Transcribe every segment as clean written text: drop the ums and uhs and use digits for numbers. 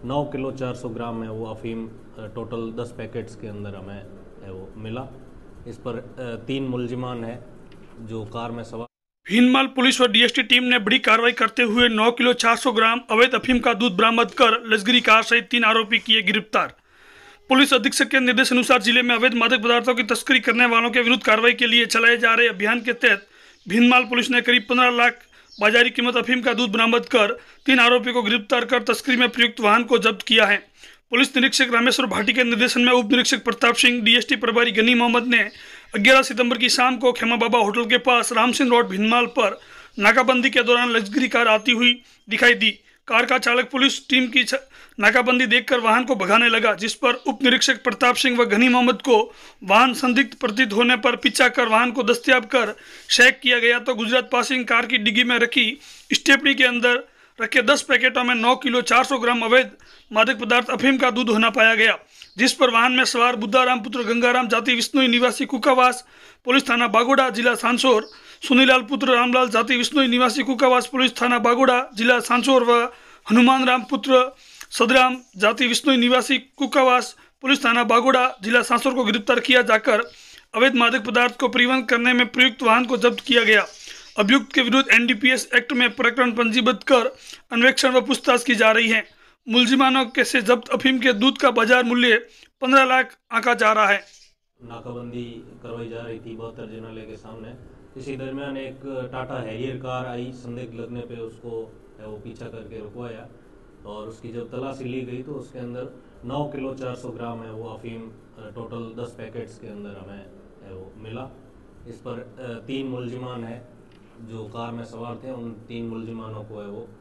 9 kilo 400 ग्राम है वो अफीम टोटल 10 पैकेट्स के अंदर हमें है वो मिला। इस पर 3 मुलजिमान है जो कार में सवार। भीनमाल पुलिस व डीएसटी टीम ने बड़ी कार्रवाई करते हुए 9 किलो 400 ग्राम अवैध अफीम का दूध बरामद कर लश्करी कार सहित 3 आरोपी किए गिरफ्तार। पुलिस अधीक्षक के निर्देशानुसार जिले में अवैध मादक पदार्थों की तस्करी करने वालों के विरुद्ध कार्रवाई के लिए चलाए जा रहे अभियान के तहत भीनमाल पुलिस ने करीब 15 लाख बाजारी कीमत अफीम का दूध बरामद कर 3 आरोपियों को गिरफ्तार कर तस्करी में प्रयुक्त वाहन को जब्त किया है। पुलिस निरीक्षक रामेश्वर भाटी के निर्देशन में उप निरीक्षक प्रताप सिंह, डीएसटी प्रभारी गनी मोहम्मद ने 11 सितंबर की शाम को खेमा बाबा होटल के पास रामसिंह रोड भीनमाल पर नाकाबंदी के दौरान लश्करी कार आती हुई दिखाई दी। कार का चालक पुलिस टीम की नाकाबंदी देखकर वाहन को भगाने लगा, जिस पर उप निरीक्षक प्रताप सिंह व गनी मोहम्मद को वाहन संदिग्ध प्रतीत होने पर पीछा कर वाहन को दस्तयाब कर चेक किया गया तो गुजरात पासिंग कार की डिग्गी में रखी स्टेपनी के अंदर रखे 10 पैकेटों में 9 किलो 400 ग्राम अवैध मादक पदार्थ अफीम का दूध होना पाया गया, जिस पर वाहन में सवार बुद्धाराम पुत्र गंगाराम जाति विष्णुई निवासी कुकावास पुलिस थाना बागोड़ा जिला सांसोर, सुनीलाल पुत्र रामलाल जाति विष्णुई निवासी कुकावास पुलिस थाना बागोड़ा जिला सांसोर व हनुमान राम पुत्र सदराम जाति विष्णुई निवासी कुकावास पुलिस थाना बागोड़ा जिला सांसोर को गिरफ्तार किया जाकर अवैध मादक पदार्थ को परिवहन करने में प्रयुक्त वाहन को जब्त किया गया। अभियुक्त के विरुद्ध एनडीपीएस एक्ट में प्रकरण पंजीबद्ध कर अन्वेषण व पूछताछ की जा रही है। मुलजिमानों के से जब्त अफीम के दूध का बाजार मूल्य 15 लाख आंका जा रहा है। नाकाबंदी करवाई जा रही थी 72 जिनालय के सामने। इसी दरमियान एक टाटा हैरियर कार आई, संदिग्ध लगने पे उसको वो पीछा करके रुकवाया और उसकी जब तलाशी ली गई तो उसके अंदर 9 किलो 400 ग्राम है वो अफीम टोटल 10 पैकेट्स के अंदर हमें है वो मिला। इस पर 3 मुलजिमान है जो कार में सवार थे, उन 3 मुलजिमानों को है वो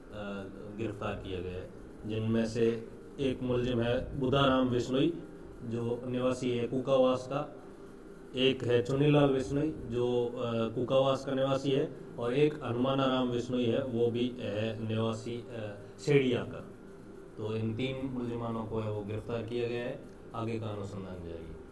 गिरफ्तार किया गया है, जिनमें से एक मुलजिम है बुद्धाराम विष्णुई जो निवासी है कुकावास का, एक है चुनीलाल विष्णुई जो कुकावास का निवासी है और एक हनुमानाराम विष्णुई है वो भी है निवासी सेड़िया का। तो इन 3 मुलजिमानों को है वो गिरफ्तार किया गया है। आगे का अनुसंधान जारी है।